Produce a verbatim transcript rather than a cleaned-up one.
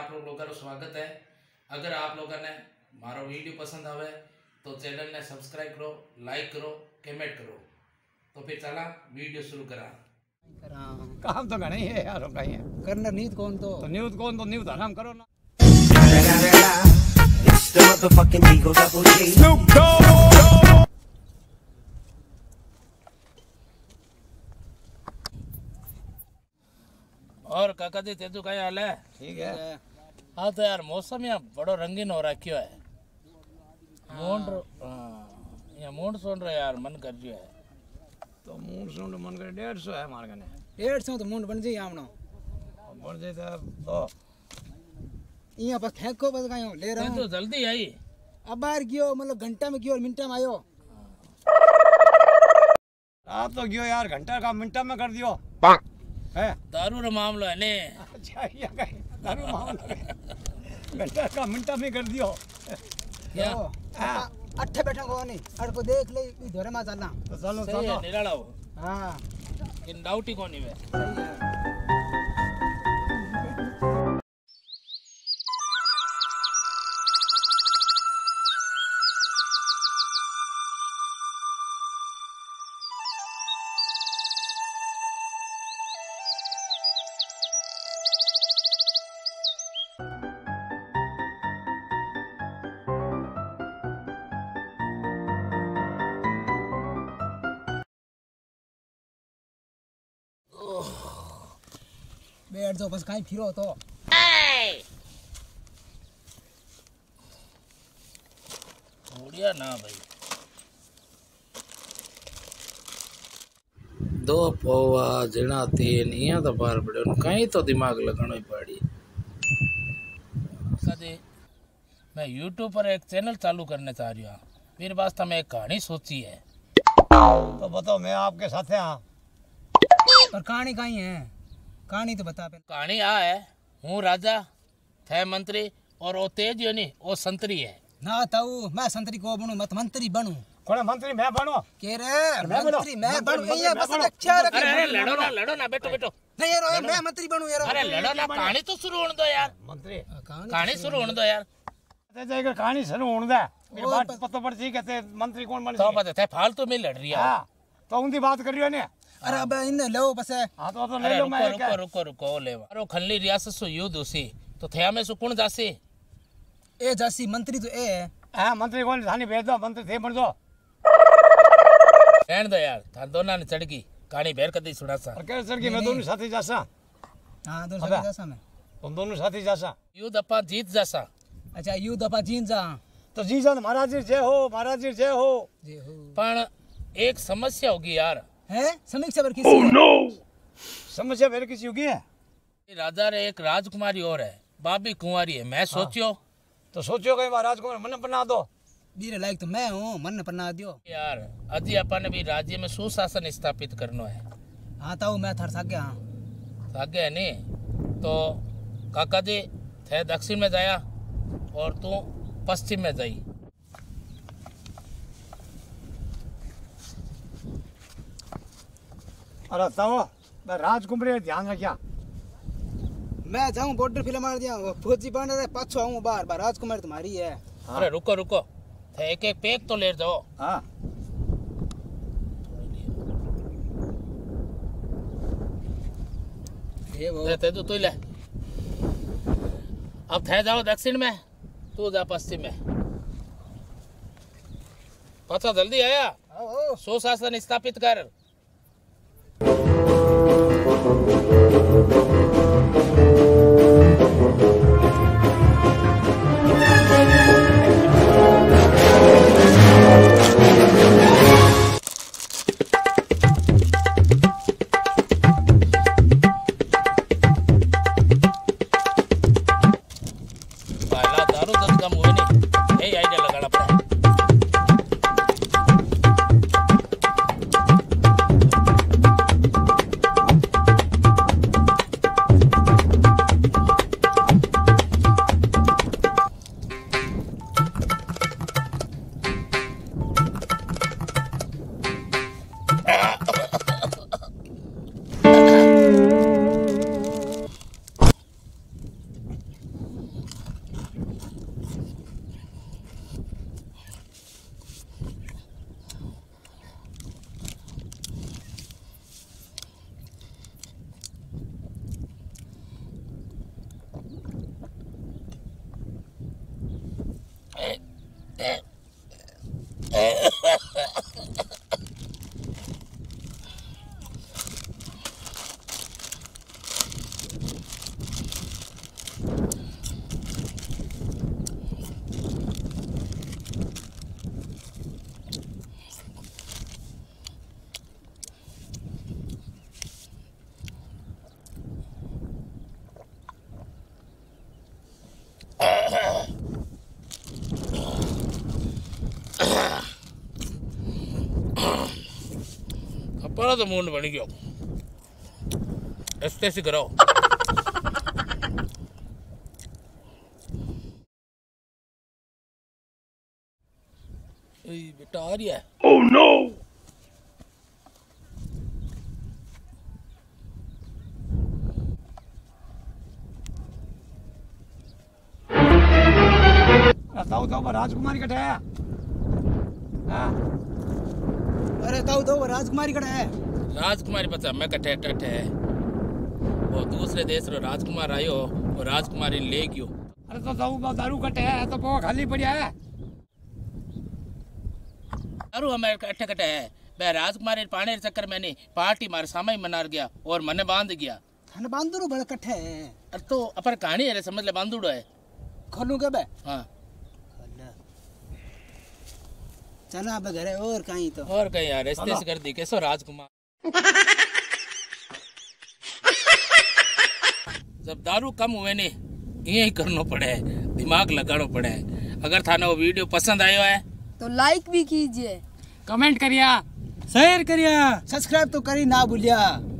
आप लोगों का स्वागत है। अगर आप लोगों ने मारो वीडियो पसंद आवे तो चैनल ने सब्सक्राइब करो, लाइक करो, कमेंट करो। तो फिर चला वीडियो शुरू करा। काम तो घणे है यार, कहीं है करना नीत कौन तो तो न्यूज कौन तो न्यूज आराम करो ना। और काका जी तेजू का हाल है? ठीक है। हाँ तो यार मौसम यहाँ बड़ो रंगीन हो रखियो है। मूंड यहाँ मूंड सुन रहे यार मन कर रही है। तो मूंड सुंड मन करे डेढ़ सौ है हमारे कने। डेढ़ सौ तो मुंड बन जाई आमनो बन जाए तो इया बस फेंको बस कायो ले रहा हूं। तो जल्दी आई अब बाहर गयो मतलब घंटा में गयो और मिनटा में आयो। आप तो गयो यार, घंटा का मिनटा में कर दियो है। दारू रो मामलो है ने। अच्छा ये कहीं दारू मामला घंटा का मिनटा में कर दियो क्या हां अट्ठे बैठा को नहीं अड़ को देख ले ई धोरे मा चलना तो चलो सही है चलो। निराला हो। हां इन डाउट ही कोनी वे। सही है। बैठ जाओ बस कहीं फिरो तो बढ़िया ना भाई। दो पौवा जिना तीन यहाँ तो बाहर पड़े कहीं तो दिमाग लगाना ही पड़ी। कदे मैं यूट्यूब पर एक चैनल चालू करने चाह रही हूँ। मेरे वास्ते में एक कहानी सोची है। तो बताओ मैं आपके साथ हाँ। पर कहानी कहीं है, कहानी तो बता पे। कहानी आ है, हूँ राजा थे मंत्री और वो तेज यो नहीं वो संतरी है ना ताऊ मैं संतरी को बनूं, मत मंत्री बनूं। कौन मंत्री मैं बनो के रे मैं बनो। मंत्री मैं मंत्री, बनूं मंत्री, ये मैं बस बनो। अच्छा रख। अरे अरे लड़ो ना लड़ो ना बैठो बैठो। नहीं यार मैं मंत्री बनूं यार। अरे लड़ो ना, कहानी तो शुरू होने दो यार। मंत्री कहानी शुरू होने दो यार। जाएगा कहानी शुरू होने दे। मेरी और बात बस- पता पड़ सी कहते मंत्री कौन बन तो पता थे फालतू में लड़ रही है। हां तो उनकी बात कर रही हो ने। अरे अब इन लो बस है। हां तो तो ले अरे लो रुको मैं रुको रुको रुको ले अरे खल्ली रियासत सु युद्ध उसी तो थे में सु कौन जासी ए जासी मंत्री तो ए है। हां मंत्री कौन थानी भेज दो, मंत्री थे बन दो। रहन दो यार, था दोना ने चढ़गी कहानी बेर कदी सुना सा। और कह सर कि मैं दोनों साथी जासा। हां दोनों अबे। साथ जासा मैं। तुम दोनों साथी जासा। युद्ध अपा जीत जासा। अच्छा यू दफा जीन जा तो जी जान महाराज जी जय हो, महाराज जी जय हो। जे हो पर एक समस्या होगी यार। है समीक्षा पर किसी oh, no! समस्या मेरे किसी होगी है। राजा रे एक राजकुमारी और है, बाबी कुंवारी है। मैं सोचियो तो सोचो कहीं महाराज को मन बना दो। बीरे लायक तो मैं हूं, मन पन्ना दियो। यार अजी अपन ने भी राज्य में सुशासन स्थापित करना है। हां ताऊ मैं थर सक गया। हां आगे है नहीं तो काका जी थे दक्षिण में जाया और तू पश्चिम में जाई। अरे तब मैं राजकुमारी ध्यान रखिया। मैं जाऊं बॉर्डर फिल्म मार दिया वो फौजी बन रहे पाछो आऊं बार बार राजकुमार तुम्हारी है। हाँ। अरे रुको रुको थे एक एक पैक तो ले जाओ। हां ये वो ले ते तू तू ले। अब थे जाओ दक्षिण में, तू जा पश्चिम में। पता जल्दी आया, आओ सुशासन स्थापित कर। पहला दारू दस कम हुए नहीं, यही आइडिया लगाना पड़ा। अपना तो मूड बन गया ऐसे ऐसे कराओ बेटा आ रही है ओह नो ताऊ ताऊ राजकुमारी कटे है हाँ अरे ताऊ तो वो राजकुमारी कड़ा है राजकुमारी पता मैं कटे टटे है वो दूसरे देश रो राजकुमार आयो वो राजकुमारी ले गयो अरे तो ताऊ का दारू कटे है तो वो खाली पड़ा है दारू हमारे कट्ठे कटे है मैं राजकुमारी पाने चक्कर में नहीं पार्टी मारे सामने मना गया और मने बांध गया थाने बांधुड़ो बड़ा कट्ठे है अरे तो अपन कहानी है समझ ले बांधुड़ो है खोलू के बे हाँ चना अब घरे और कहीं तो और कहीं यार ऐसे कर दी कैसो राजकुमार जब दारू कम हुए ने यही करना पड़े दिमाग लगाना पड़े अगर थाने वो वीडियो पसंद आयो है तो लाइक भी कीजिए कमेंट करिया शेयर करिया सब्सक्राइब तो करी ना भूलिया।